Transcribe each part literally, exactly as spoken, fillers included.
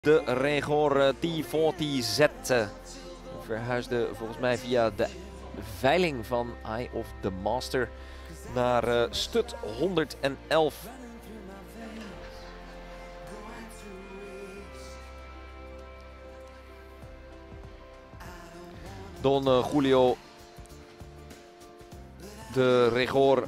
De Regor T veertig Z verhuisde volgens mij via de veiling van Eye of the Master naar uh, Stud honderdelf. Don uh, Julio de Regor,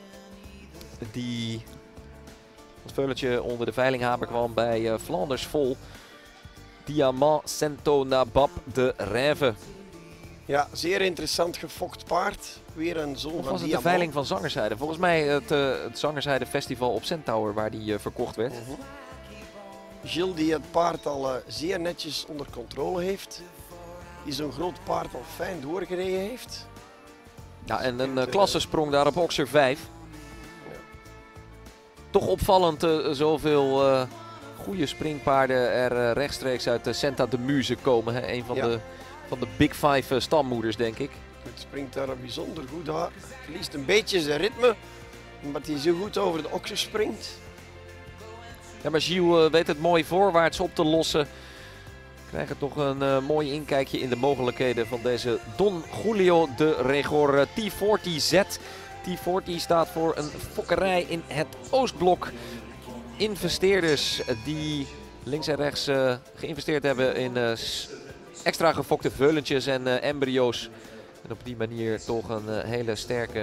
die het veulentje onder de veilinghamer kwam bij uh, Flanders vol. Diamant Cento Nabab de Rêve. Ja, zeer interessant gefokt paard. Weer een zoon of van was het Diamant. de veiling van Zangerzijde? Volgens mij het, uh, het Zangerzijde Festival op Centaur waar die uh, verkocht werd. Uh-huh. Gilles die het paard al uh, zeer netjes onder controle heeft. Die zo'n groot paard al fijn doorgereden heeft. Ja, en een uh, klassensprong daar op Oxer vijf. Ja. Toch opvallend uh, zoveel uh, goede springpaarden er uh, rechtstreeks uit uh, Senta de Muze komen. Hè? Een van, ja. de, van de Big Five uh, stammoeders, denk ik. Het springt daar bijzonder goed aan. Verliest een beetje zijn ritme, omdat hij zo goed over de Oxer springt. Ja, maar Gilles uh, weet het mooi voorwaarts op te lossen. We krijgen toch een uh, mooi inkijkje in de mogelijkheden van deze Don Julio de Regor uh, T veertig Z. T veertig staat voor een fokkerij in het Oostblok. Investeerders die links en rechts uh, geïnvesteerd hebben in uh, extra gefokte veulentjes en uh, embryo's. En op die manier toch een uh, hele sterke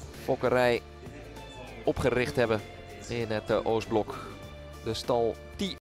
fokkerij opgericht hebben in het uh, Oostblok. De stal T